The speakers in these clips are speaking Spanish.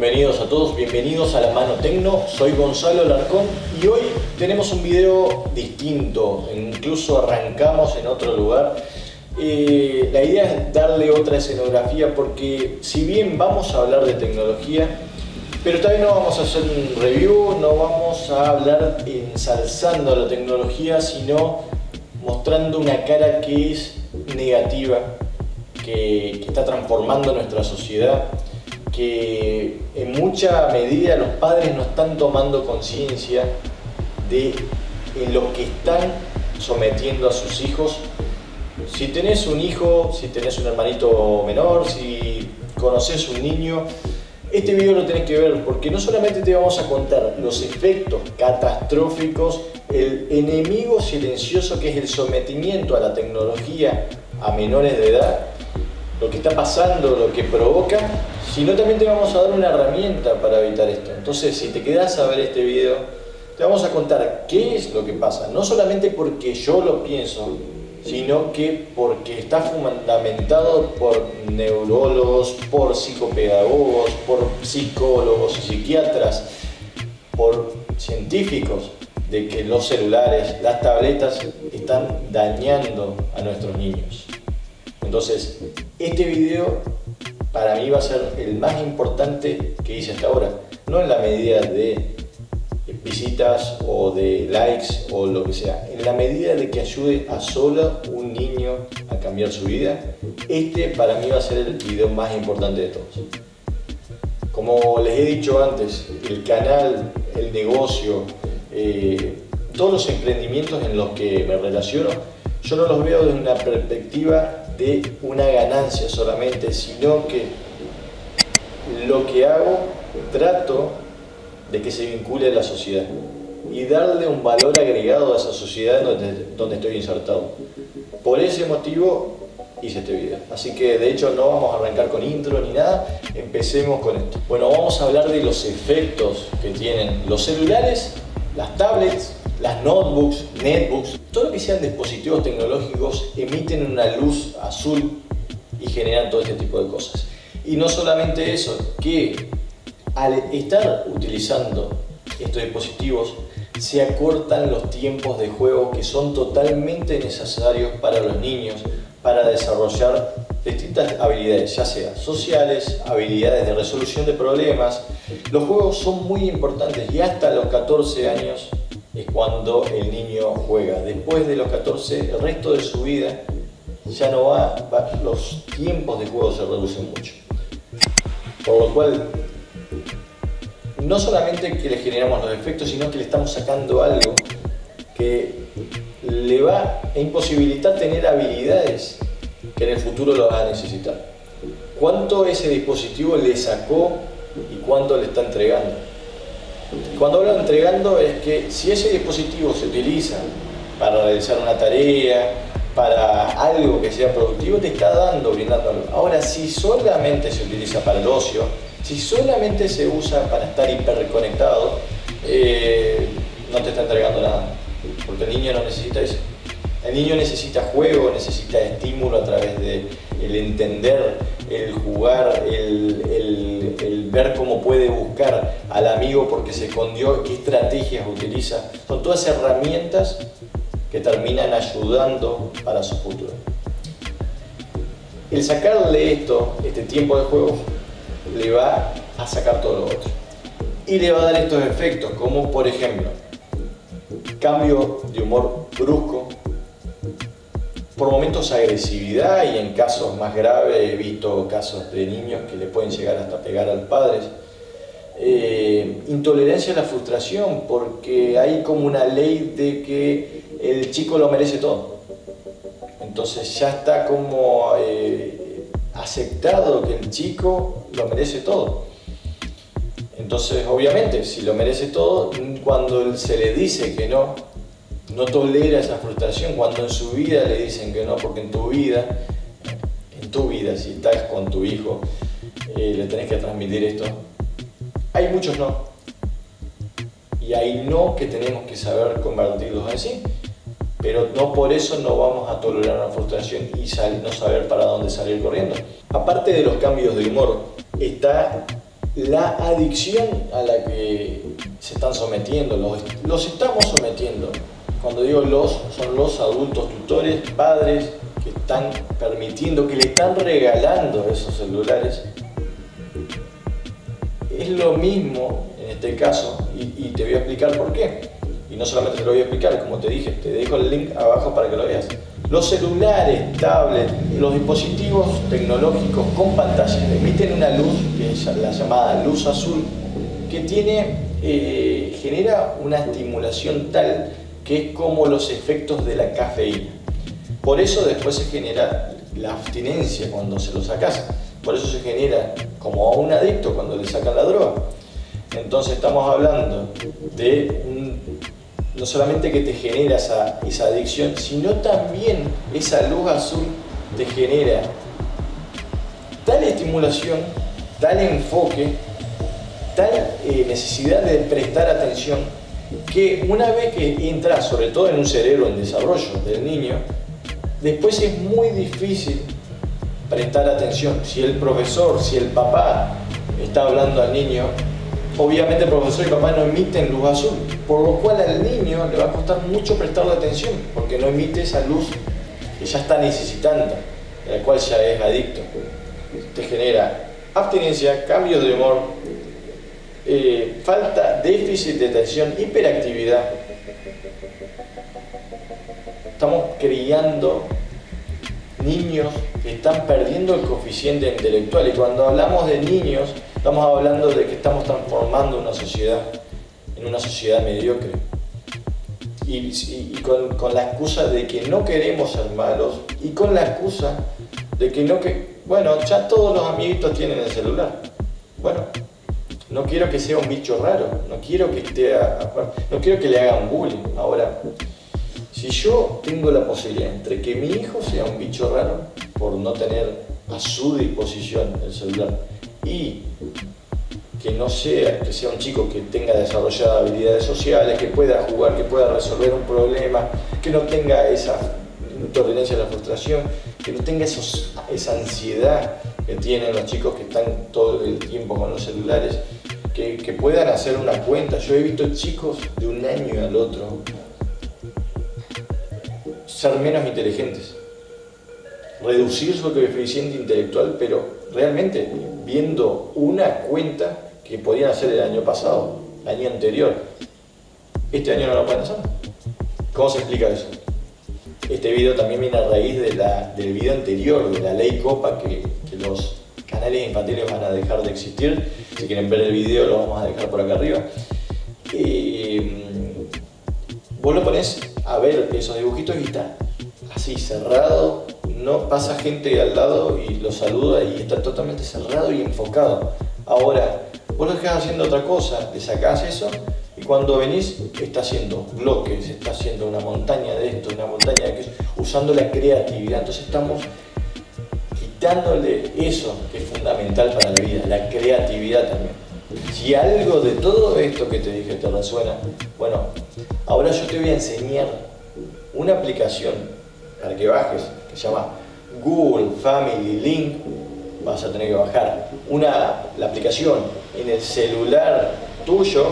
Bienvenidos a todos, bienvenidos a La Mano Tecno, soy Gonzalo Larcón y hoy tenemos un video distinto, incluso arrancamos en otro lugar. La idea es darle otra escenografía porque si bien vamos a hablar de tecnología, pero también no vamos a hacer un review, no vamos a hablar ensalzando la tecnología, sino mostrando una cara que es negativa, que está transformando nuestra sociedad, que en mucha medida los padres no están tomando conciencia de lo que están sometiendo a sus hijos. Si tenés un hijo, si tenés un hermanito menor, si conoces un niño, este video lo tenés que ver porque no solamente te vamos a contar los efectos catastróficos, el enemigo silencioso que es el sometimiento a la tecnología a menores de edad, lo que está pasando, lo que provoca, sino también te vamos a dar una herramienta para evitar esto. Entonces, si te quedás a ver este video, te vamos a contar qué es lo que pasa, no solamente porque yo lo pienso, sino que porque está fundamentado por neurólogos, por psicopedagogos, por psicólogos y psiquiatras, por científicos, de que los celulares, las tabletas están dañando a nuestros niños. Entonces, este video para mí va a ser el más importante que hice hasta ahora, no en la medida de visitas o de likes o lo que sea, en la medida de que ayude a solo un niño a cambiar su vida. Este para mí va a ser el video más importante de todos. Como les he dicho antes, el canal, el negocio, todos los emprendimientos en los que me relaciono, yo no los veo desde una perspectiva de una ganancia solamente, sino que lo que hago, trato de que se vincule a la sociedad y darle un valor agregado a esa sociedad donde estoy insertado. Por ese motivo hice este video. Así que de hecho no vamos a arrancar con intro ni nada, empecemos con esto. Bueno, vamos a hablar de los efectos que tienen los celulares, las tablets, las notebooks, netbooks, todo lo que sean dispositivos tecnológicos emiten una luz azul y generan todo este tipo de cosas. Y no solamente eso, que al estar utilizando estos dispositivos se acortan los tiempos de juego que son totalmente necesarios para los niños para desarrollar distintas habilidades, ya sea sociales, habilidades de resolución de problemas. Los juegos son muy importantes y hasta los 14 años es cuando el niño juega. Después de los 14, el resto de su vida ya no los tiempos de juego se reducen mucho. Por lo cual, no solamente que le generamos los efectos, sino que le estamos sacando algo que le va a imposibilitar tener habilidades que en el futuro lo va a necesitar. ¿Cuánto ese dispositivo le sacó y cuánto le está entregando? Cuando hablo de entregando es que si ese dispositivo se utiliza para realizar una tarea, para algo que sea productivo, te está brindando algo. Ahora, si solamente se utiliza para el ocio, si solamente se usa para estar hiperconectado, no te está entregando nada, porque el niño no necesita eso. El niño necesita juego, necesita estímulo a través de el entender, el jugar, el ver cómo puede buscar al amigo porque se escondió, qué estrategias utiliza. Son todas herramientas que terminan ayudando para su futuro. El sacarle este tiempo de juego, le va a sacar todo lo otro. Y le va a dar estos efectos, como por ejemplo, cambio de humor brusco, por momentos agresividad y en casos más graves he visto casos de niños que le pueden llegar hasta pegar a los padres. Intolerancia a la frustración porque hay como una ley de que el chico lo merece todo. Entonces ya está como aceptado que el chico lo merece todo. Entonces obviamente si lo merece todo, cuando se le dice que no tolera esa frustración. Cuando en su vida le dicen que no, porque en tu vida, si estás con tu hijo, le tenés que transmitir esto. Hay muchos no. Y hay no que tenemos que saber convertirlos en sí. Pero no por eso no vamos a tolerar una frustración y no saber para dónde salir corriendo. Aparte de los cambios de humor, está la adicción a la que se están sometiendo, los estamos sometiendo. Cuando digo los, son los adultos tutores, padres, que están permitiendo, que le están regalando esos celulares. Es lo mismo en este caso, y te voy a explicar por qué. Y no solamente te lo voy a explicar, como te dije, te dejo el link abajo para que lo veas. Los celulares, tablets, los dispositivos tecnológicos con pantallas emiten una luz, que es la llamada luz azul, que genera una estimulación tal que es como los efectos de la cafeína. Por eso después se genera la abstinencia cuando se lo sacas. Por eso se genera como a un adicto cuando le sacan la droga. Entonces estamos hablando de no solamente que te genera esa adicción, sino también esa luz azul te genera tal estimulación, tal enfoque, tal necesidad de prestar atención, que una vez que entra, sobre todo en un cerebro en desarrollo del niño, después es muy difícil prestar atención. Si el profesor, si el papá está hablando al niño, obviamente el profesor y el papá no emiten luz azul, por lo cual al niño le va a costar mucho prestarle atención, porque no emite esa luz que ya está necesitando, de la cual ya es adicto. Te genera abstinencia, cambios de humor, falta, déficit de atención, hiperactividad. Estamos criando niños que están perdiendo el coeficiente intelectual, y cuando hablamos de niños estamos hablando de que estamos transformando una sociedad en una sociedad mediocre, y con la excusa de que no queremos ser malos, y con la excusa de que bueno, ya todos los amiguitos tienen el celular. Bueno, no quiero que sea un bicho raro, no quiero que le hagan bullying. Ahora, si yo tengo la posibilidad entre que mi hijo sea un bicho raro por no tener a su disposición el celular, y que sea un chico que tenga desarrolladas habilidades sociales, que pueda jugar, que pueda resolver un problema, que no tenga esa tolerancia a la frustración, que no tenga esa ansiedad que tienen los chicos que están todo el tiempo con los celulares, que puedan hacer una cuenta. Yo he visto chicos de un año al otro ser menos inteligentes, reducir su coeficiente intelectual, pero realmente viendo una cuenta que podían hacer el año pasado, el año anterior, este año no lo pueden hacer. ¿Cómo se explica eso? Este video también viene a raíz del video anterior, de la ley Copa, que los canales infantiles van a dejar de existir. Si quieren ver el video lo vamos a dejar por acá arriba. Vos lo ponés a ver esos dibujitos y está así cerrado, no pasa gente al lado y lo saluda y está totalmente cerrado y enfocado. Ahora, vos lo dejás haciendo otra cosa, le sacás eso y cuando venís está haciendo bloques, está haciendo una montaña de esto, una montaña de aquello, usando la creatividad. Entonces estamos quitándole eso que es fundamental para la vida, la creatividad también. Si algo de todo esto que te dije te resuena, bueno, ahora yo te voy a enseñar una aplicación para que bajes, que se llama Google Family Link. Vas a tener que bajar la aplicación en el celular tuyo,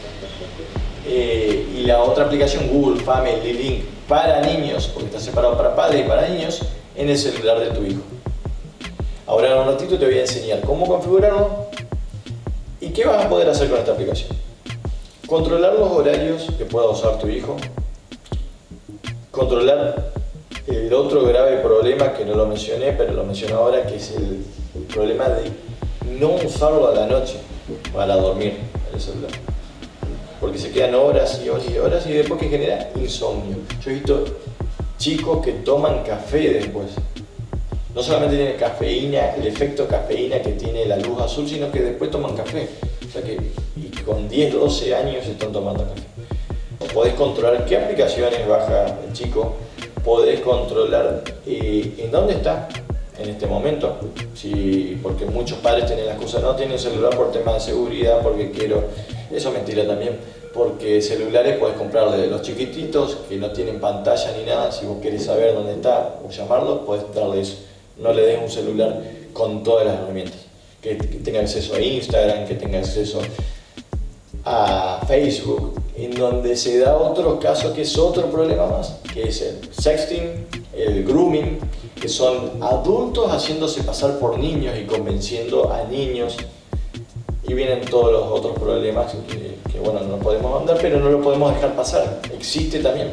y la otra aplicación, Google Family Link para niños, porque está separado para padres y para niños, en el celular de tu hijo. Ahora en un ratito te voy a enseñar cómo configurarlo y qué vas a poder hacer con esta aplicación. Controlar los horarios que pueda usar tu hijo, controlar el otro grave problema que no lo mencioné, pero lo menciono ahora, que es el problema de no usarlo a la noche para dormir el celular, porque se quedan horas y horas y horas y después que genera insomnio. Yo he visto chicos que toman café después. No solamente tiene cafeína, el efecto cafeína que tiene la luz azul, sino que después toman café. O sea que y con 10, 12 años están tomando café. Podés controlar qué aplicaciones baja el chico, podés controlar en dónde está en este momento. Porque muchos padres tienen la excusa, no tienen celular por temas de seguridad, porque quiero... Eso es mentira también, porque celulares puedes comprarle de los chiquititos que no tienen pantalla ni nada. Si vos querés saber dónde está o llamarlo, podés darle eso. No le des un celular con todas las herramientas. que tenga acceso a Instagram, que tenga acceso a Facebook, en donde se da otro caso que es otro problema más, que es el sexting, el grooming, que son adultos haciéndose pasar por niños y convenciendo a niños, y vienen todos los otros problemas que bueno, no podemos andar, pero no lo podemos dejar pasar, existe también.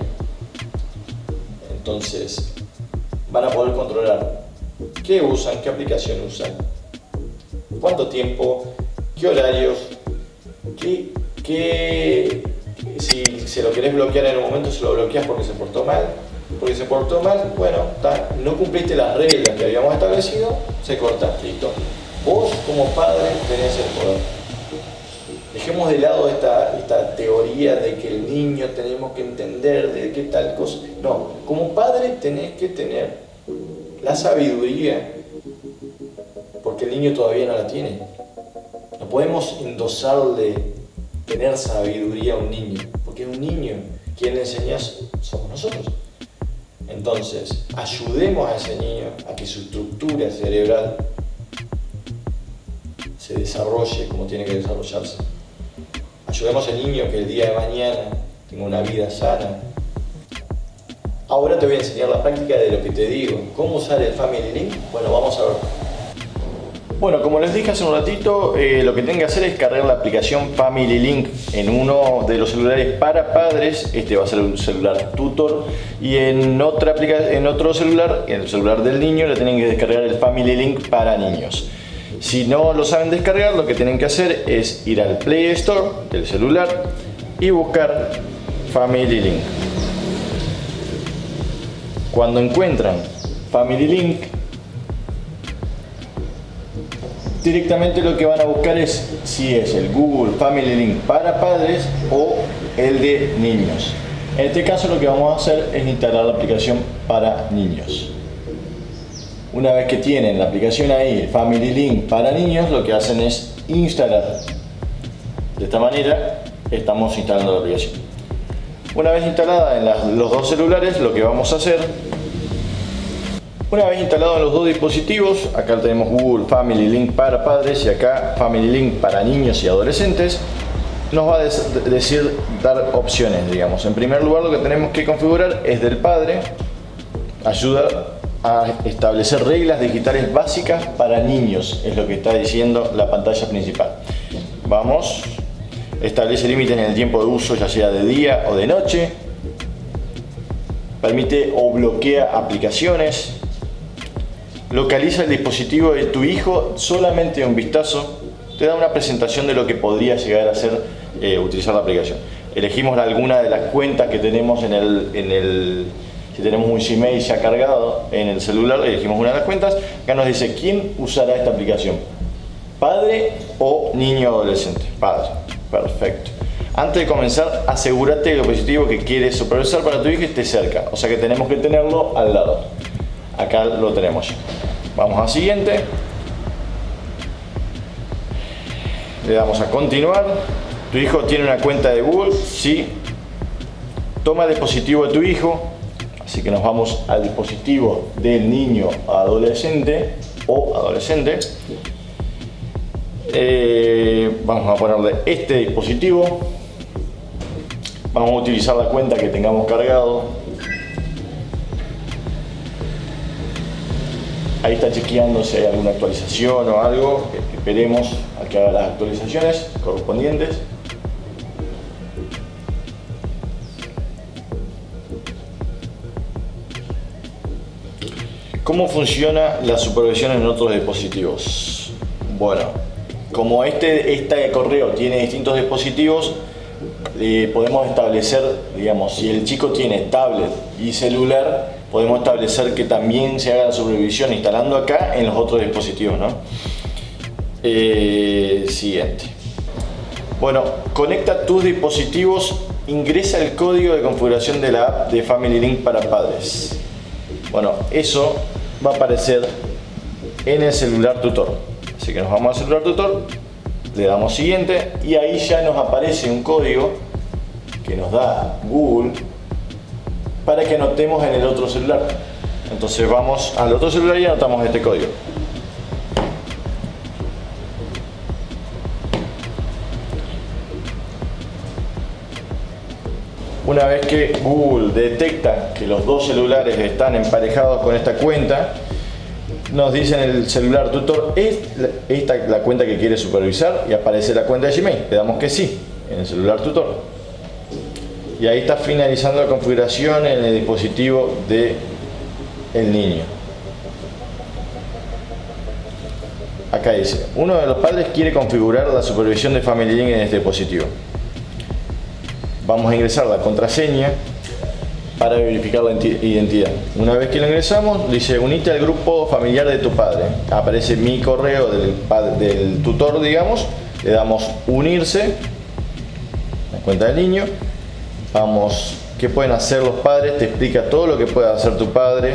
Entonces van a poder controlar qué usan, qué aplicación usan, cuánto tiempo, qué horarios, si se lo querés bloquear en un momento, se lo bloqueas porque se portó mal. Porque se portó mal, bueno, no cumpliste las reglas que habíamos establecido, se corta, listo. Vos como padre tenés el poder. Dejemos de lado esta teoría de que el niño tenemos que entender de qué tal cosa. No, como padre tenés que tener la sabiduría, porque el niño todavía no la tiene. No podemos endosarle tener sabiduría a un niño, porque es un niño. Quien le enseña somos nosotros. Entonces, ayudemos a ese niño a que su estructura cerebral se desarrolle como tiene que desarrollarse. Ayudemos al niño que el día de mañana tenga una vida sana. Ahora te voy a enseñar la práctica de lo que te digo. ¿Cómo usar el Family Link? Bueno, vamos a ver. Bueno, como les dije hace un ratito, lo que tienen que hacer es cargar la aplicación Family Link en uno de los celulares para padres. Este va a ser un celular tutor, y en otro celular, en el celular del niño, le tienen que descargar el Family Link para niños. Si no lo saben descargar, lo que tienen que hacer es ir al Play Store del celular y buscar Family Link. Cuando encuentran Family Link, directamente lo que van a buscar es si es el Google Family Link para padres o el de niños. En este caso lo que vamos a hacer es instalar la aplicación para niños. Una vez que tienen la aplicación ahí, Family Link para niños, lo que hacen es instalar. De esta manera estamos instalando la aplicación. Una vez instalada en los dos celulares, lo que vamos a hacer, una vez instalado en los dos dispositivos, acá tenemos Google Family Link para padres y acá Family Link para niños y adolescentes, nos va a dar opciones, digamos. En primer lugar, lo que tenemos que configurar es del padre, ayuda a establecer reglas digitales básicas para niños, es lo que está diciendo la pantalla principal. Vamos, establece límites en el tiempo de uso, ya sea de día o de noche, permite o bloquea aplicaciones, localiza el dispositivo de tu hijo, solamente un vistazo te da una presentación de lo que podría llegar a ser utilizar la aplicación. Elegimos alguna de las cuentas que tenemos si tenemos un Gmail ya cargado en el celular, elegimos una de las cuentas. Acá nos dice quién usará esta aplicación, padre o niño o adolescente. Padre, perfecto. Antes de comenzar, asegúrate que el dispositivo que quieres supervisar para tu hijo esté cerca, o sea que tenemos que tenerlo al lado. Acá lo tenemos ya. Vamos a siguiente, le damos a continuar. ¿Tu hijo tiene una cuenta de Google? Sí. Toma el dispositivo de tu hijo, así que nos vamos al dispositivo del niño adolescente o adolescente. Vamos a ponerle este dispositivo, vamos a utilizar la cuenta que tengamos cargado. Ahí está chequeando si hay alguna actualización o algo. Esperemos a que haga las actualizaciones correspondientes. ¿Cómo funciona la supervisión en otros dispositivos? Bueno, como este correo tiene distintos dispositivos, podemos establecer, digamos, si el chico tiene tablet y celular, podemos establecer que también se haga la supervisión instalando acá en los otros dispositivos, ¿no? Siguiente. Bueno, conecta tus dispositivos, ingresa el código de configuración de la app de Family Link para padres. Bueno, eso va a aparecer en el celular tutor. Así que nos vamos al celular tutor, le damos siguiente y ahí ya nos aparece un código que nos da Google para que anotemos en el otro celular. Entonces vamos al otro celular y anotamos este código. Una vez que Google detecta que los dos celulares están emparejados con esta cuenta, nos dice en el celular tutor, ¿es esta la cuenta que quiere supervisar? Y aparece la cuenta de Gmail. Le damos que sí en el celular tutor. Y ahí está finalizando la configuración en el dispositivo del niño. Acá dice, uno de los padres quiere configurar la supervisión de Family Link en este dispositivo. Vamos a ingresar la contraseña para verificar la identidad. Una vez que lo ingresamos, dice unite al grupo familiar de tu padre. Aparece mi correo del tutor, digamos. Le damos unirse, la cuenta del niño. Vamos, ¿qué pueden hacer los padres? Te explica todo lo que puede hacer tu padre.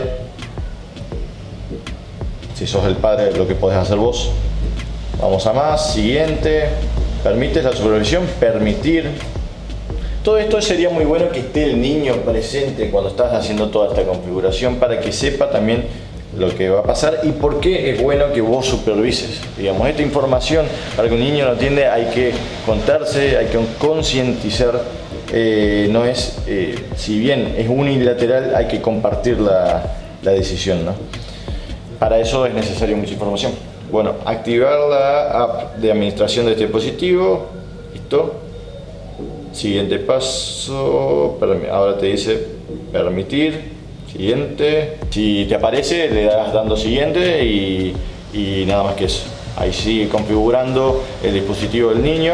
Si sos el padre, lo que podés hacer vos. Vamos a más, siguiente. ¿Permites la supervisión? Permitir. Todo esto sería muy bueno que esté el niño presente cuando estás haciendo toda esta configuración para que sepa también lo que va a pasar y por qué es bueno que vos supervises. Digamos, esta información para que un niño no entienda hay que contarse, hay que concientizar. No es, si bien es unilateral, hay que compartir la decisión, ¿no? Para eso es necesaria mucha información. Bueno, activar la app de administración de este dispositivo. Listo. Siguiente paso, ahora te dice permitir, siguiente. Si te aparece, le das dando siguiente y nada más que eso. Ahí sigue configurando el dispositivo del niño.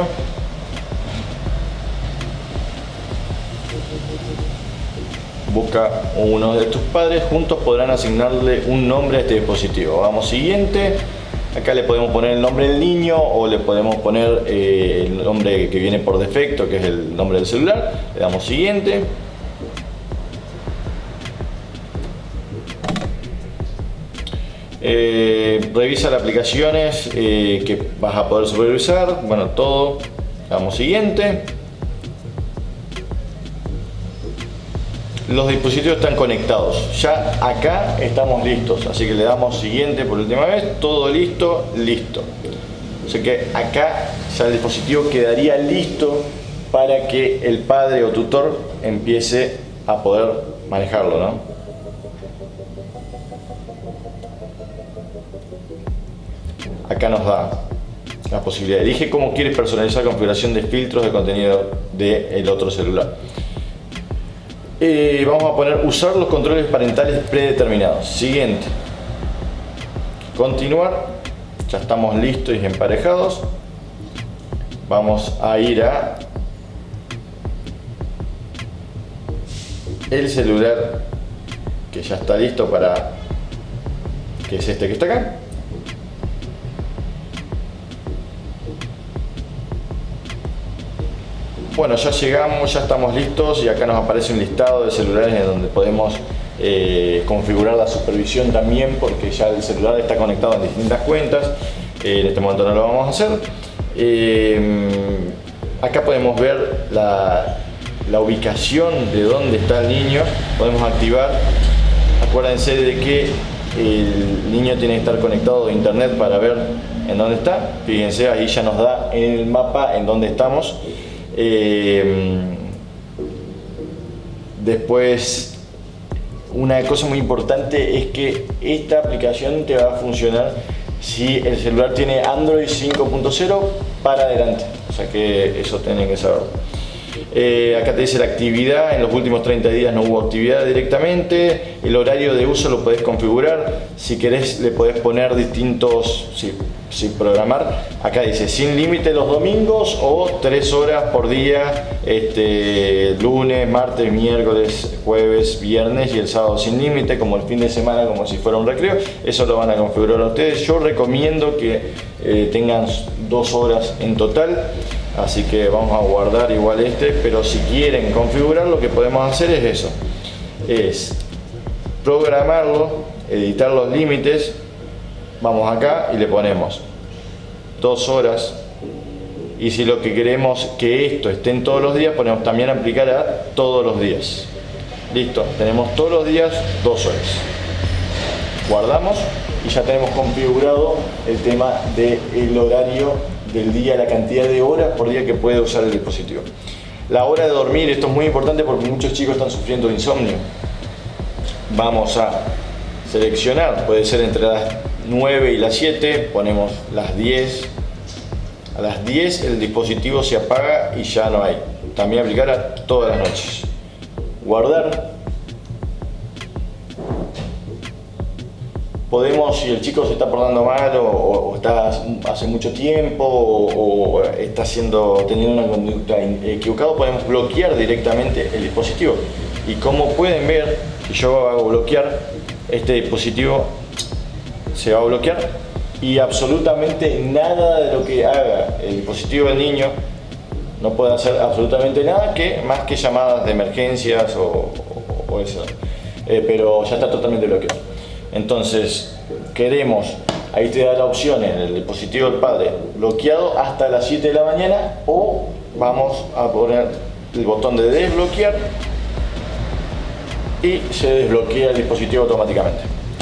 Busca uno de tus padres, juntos podrán asignarle un nombre a este dispositivo. Vamos siguiente. Acá le podemos poner el nombre del niño o le podemos poner el nombre que viene por defecto, que es el nombre del celular. Le damos siguiente. Revisa las aplicaciones que vas a poder supervisar. Bueno, todo. Le damos siguiente. Los dispositivos están conectados, ya acá estamos listos, así que le damos siguiente por última vez, todo listo, listo. O sea que acá ya el dispositivo quedaría listo para que el padre o tutor empiece a poder manejarlo, ¿no? Acá nos da la posibilidad, elige cómo quieres personalizar la configuración de filtros de contenido del otro celular. Vamos a poner usar los controles parentales predeterminados. Siguiente. Continuar. Ya estamos listos y emparejados. Vamos a ir a el celular que ya está listo para, que es este que está acá. Bueno, ya llegamos, ya estamos listos y acá nos aparece un listado de celulares en donde podemos configurar la supervisión también, porque ya el celular está conectado en distintas cuentas. En este momento no lo vamos a hacer. Acá podemos ver la ubicación de dónde está el niño. Podemos activar. Acuérdense de que el niño tiene que estar conectado a internet para ver en dónde está. Fíjense, ahí ya nos da en el mapa en dónde estamos. Después, una cosa muy importante es que esta aplicación te va a funcionar si el celular tiene Android 5.0 para adelante, o sea que eso tienen que saberlo. Acá te dice la actividad, en los últimos 30 días no hubo actividad directamente, el horario de uso lo podés configurar, si querés le podés poner distintos, si programar, acá dice sin límite los domingos o 3 horas por día, lunes, martes, miércoles, jueves, viernes y el sábado sin límite, como el fin de semana, como si fuera un recreo. Eso lo van a configurar ustedes. Yo recomiendo que tengan 2 horas en total. Así que vamos a guardar igual pero si quieren configurar, lo que podemos hacer es eso, es programarlo, editar los límites. Vamos acá y le ponemos 2 horas, y si lo que queremos que esto estén todos los días, ponemos también aplicar a todos los días. Listo, tenemos todos los días 2 horas. Guardamos y ya tenemos configurado el tema del horario del día, la cantidad de horas por día que puede usar el dispositivo. La hora de dormir, esto es muy importante porque muchos chicos están sufriendo de insomnio. Vamos a seleccionar, puede ser entre las 9 y las 7, ponemos las 10. A las 10 el dispositivo se apaga y ya no hay. También aplicar a todas las noches. Guardar. Podemos, si el chico se está portando mal o está hace mucho tiempo o está teniendo una conducta equivocada, podemos bloquear directamente el dispositivo. Y como pueden ver, si yo hago bloquear, este dispositivo se va a bloquear y absolutamente nada de lo que haga el dispositivo del niño no puede hacer absolutamente nada más que llamadas de emergencias o eso. Pero ya está totalmente bloqueado. Entonces, ahí te da la opción en el dispositivo del padre, bloqueado hasta las 7 de la mañana, o vamos a poner el botón de desbloquear y se desbloquea el dispositivo automáticamente.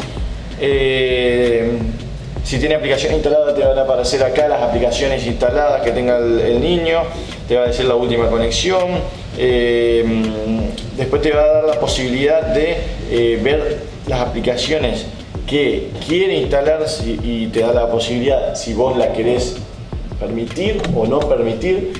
Si tiene aplicación instalada, te van a aparecer acá las aplicaciones instaladas que tenga el niño, te va a decir la última conexión, después te va a dar la posibilidad de ver las aplicaciones que quiere instalar y te da la posibilidad si vos la querés permitir o no permitir.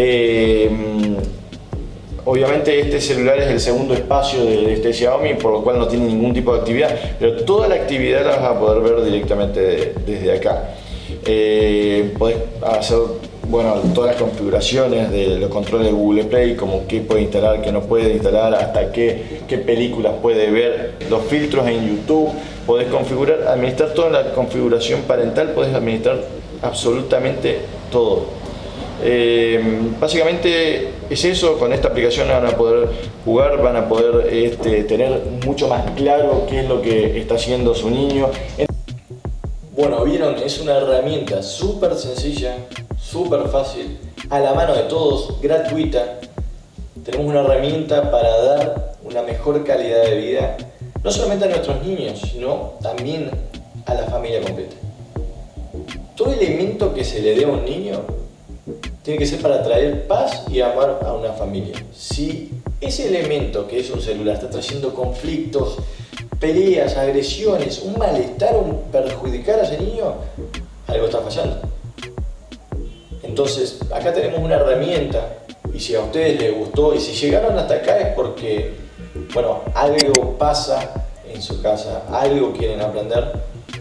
Obviamente este celular es el segundo espacio de este Xiaomi, por lo cual no tiene ningún tipo de actividad, pero toda la actividad la vas a poder ver directamente desde acá. Podés hacer todas las configuraciones de los controles de Google Play, como qué puede instalar, qué no puede instalar, hasta qué películas puede ver, los filtros en YouTube. Podés administrar toda la configuración parental, podés administrar absolutamente todo. Básicamente es eso. Con esta aplicación van a poder jugar, van a poder tener mucho más claro qué es lo que está haciendo su niño. Bueno, vieron, es una herramienta súper sencilla, súper fácil, a la mano de todos, gratuita. Tenemos una herramienta para dar una mejor calidad de vida, no solamente a nuestros niños, sino también a la familia completa. Todo elemento que se le dé a un niño tiene que ser para traer paz y amar a una familia. Si ese elemento que es un celular está trayendo conflictos, peleas, agresiones, un malestar, perjudicar a ese niño, algo está fallando. Entonces, acá tenemos una herramienta, y si a ustedes les gustó y si llegaron hasta acá es porque, algo pasa en su casa, algo quieren aprender.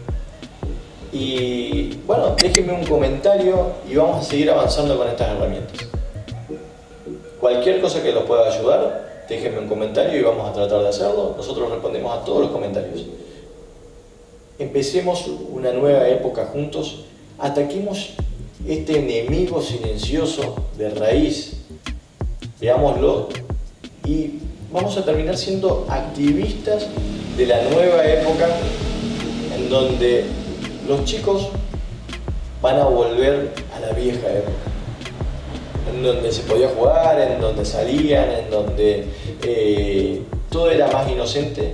Y déjenme un comentario y vamos a seguir avanzando con estas herramientas. Cualquier cosa que los pueda ayudar, déjenme un comentario y vamos a tratar de hacerlo. Nosotros respondemos a todos los comentarios. Empecemos una nueva época juntos. Ataquemos este enemigo silencioso de raíz. Veámoslo y vamos a terminar siendo activistas de la nueva época, en donde los chicos van a volver a la vieja época, en donde se podía jugar, en donde salían, en donde todo era más inocente,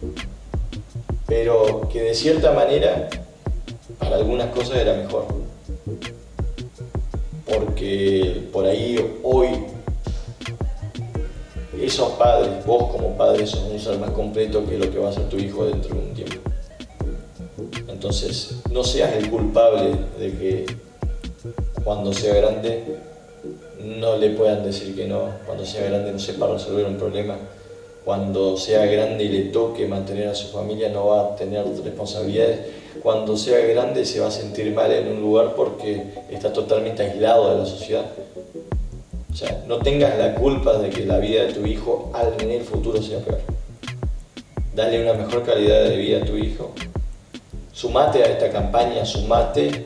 pero que de cierta manera para algunas cosas era mejor, porque por ahí hoy esos padres, vos como padre sos un ser más completo que lo que va a ser tu hijo dentro de un tiempo. Entonces, no seas el culpable de que cuando sea grande no le puedan decir que no, cuando sea grande no sepa resolver un problema, cuando sea grande y le toque mantener a su familia no va a tener responsabilidades, cuando sea grande se va a sentir mal en un lugar porque está totalmente aislado de la sociedad. O sea, no tengas la culpa de que la vida de tu hijo en el futuro sea peor. Dale una mejor calidad de vida a tu hijo. Sumate a esta campaña, sumate.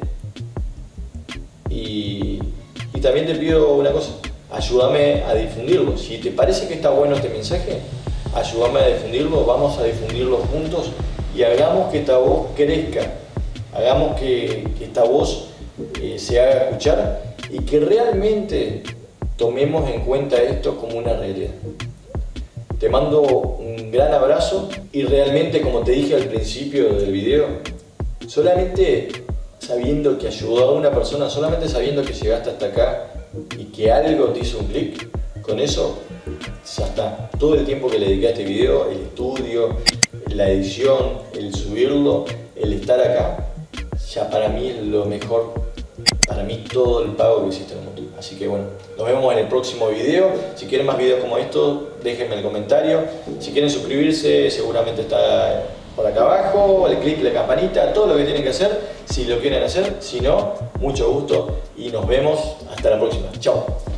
Y también te pido una cosa, ayúdame a difundirlo. Si te parece que está bueno este mensaje, ayúdame a difundirlo, vamos a difundirlo juntos y hagamos que esta voz crezca, hagamos que esta voz se haga escuchar y que realmente tomemos en cuenta esto como una realidad. Te mando un gran abrazo y realmente, como te dije al principio del video, solamente sabiendo que ayudó a una persona, solamente sabiendo que llegaste hasta acá y que algo te hizo un clic, Con eso ya está. Todo el tiempo que le dediqué a este video, el estudio, la edición, el subirlo, el estar acá, ya para mí es lo mejor, para mí todo el pago que existe en el mundo. Así que bueno, nos vemos en el próximo video. Si quieren más videos como estos, déjenme en el comentario. Si quieren suscribirse, seguramente está por acá abajo, el clic, la campanita, todo lo que tienen que hacer, si lo quieren hacer. Si no, mucho gusto y nos vemos hasta la próxima. Chao.